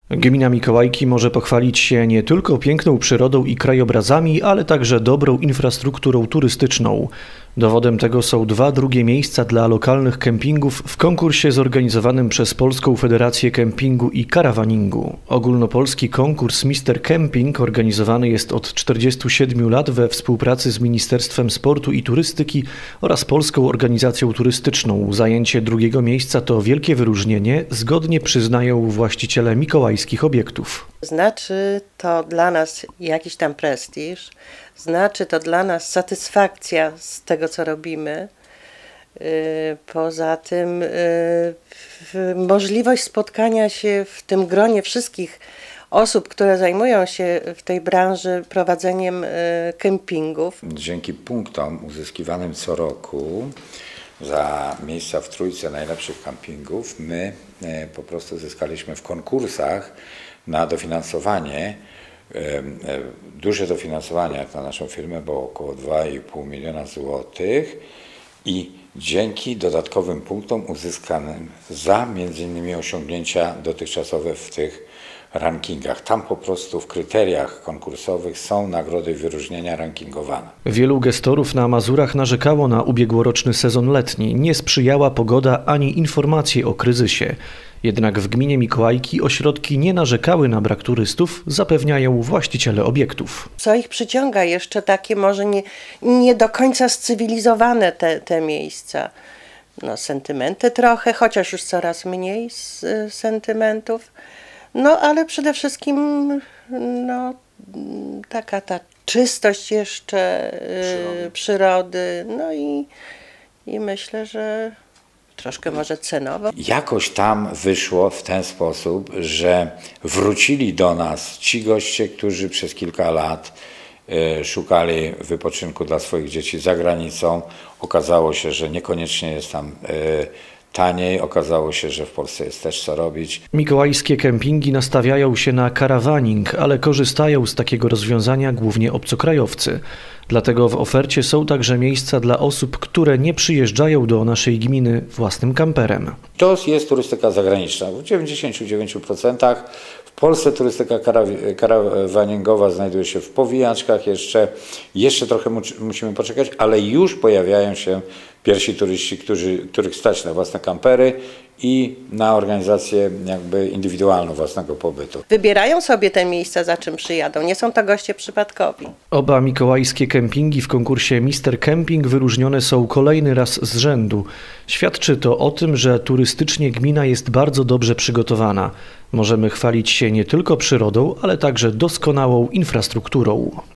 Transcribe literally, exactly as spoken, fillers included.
Gmina Mikołajki może pochwalić się nie tylko piękną przyrodą i krajobrazami, ale także dobrą infrastrukturą turystyczną. Dowodem tego są dwa drugie miejsca dla lokalnych kempingów w konkursie zorganizowanym przez Polską Federację Kempingu i Karawaningu. Ogólnopolski konkurs mister Camping organizowany jest od czterdziestu siedmiu lat we współpracy z Ministerstwem Sportu i Turystyki oraz Polską Organizacją Turystyczną. Zajęcie drugiego miejsca to wielkie wyróżnienie, zgodnie przyznają właściciele mikołajskich obiektów. Znaczy to dla nas jakiś tam prestiż, znaczy to dla nas satysfakcja z tego, co robimy. Poza tym możliwość spotkania się w tym gronie wszystkich osób, które zajmują się w tej branży prowadzeniem kempingów. Dzięki punktom uzyskiwanym co roku za miejsca w trójce najlepszych kempingów my po prostu zyskaliśmy w konkursach na dofinansowanie, duże dofinansowanie jak na naszą firmę, bo około dwa i pół miliona złotych i dzięki dodatkowym punktom uzyskanym za między innymi osiągnięcia dotychczasowe w tych rankingach. Tam po prostu w kryteriach konkursowych są nagrody i wyróżnienia rankingowane. Wielu gestorów na Mazurach narzekało na ubiegłoroczny sezon letni. Nie sprzyjała pogoda ani informacje o kryzysie. Jednak w gminie Mikołajki ośrodki nie narzekały na brak turystów, zapewniają właściciele obiektów. Co ich przyciąga? Jeszcze takie może nie, nie do końca scywilizowane te, te miejsca. No, sentymenty trochę, chociaż już coraz mniej z, sentymentów. No ale przede wszystkim no, taka ta czystość jeszcze przyrody, przyrody no i, i myślę, że troszkę może cenowo. Jakoś tam wyszło w ten sposób, że wrócili do nas ci goście, którzy przez kilka lat y, szukali wypoczynku dla swoich dzieci za granicą. Okazało się, że niekoniecznie jest tam y, taniej, okazało się, że w Polsce jest też co robić. Mikołajskie kempingi nastawiają się na karawaning, ale korzystają z takiego rozwiązania głównie obcokrajowcy. Dlatego w ofercie są także miejsca dla osób, które nie przyjeżdżają do naszej gminy własnym kamperem. To jest turystyka zagraniczna. W dziewięćdziesięciu dziewięciu procentach w Polsce turystyka karawaningowa znajduje się w powijaczkach jeszcze. Jeszcze trochę musimy poczekać, ale już pojawiają się pierwsi turyści, którzy, których stać na własne kampery i na organizację jakby indywidualną własnego pobytu. Wybierają sobie te miejsca, za czym przyjadą. Nie są to goście przypadkowi. Oba mikołajskie kempingi w konkursie mister Camping wyróżnione są kolejny raz z rzędu. Świadczy to o tym, że turystycznie gmina jest bardzo dobrze przygotowana. Możemy chwalić się nie tylko przyrodą, ale także doskonałą infrastrukturą.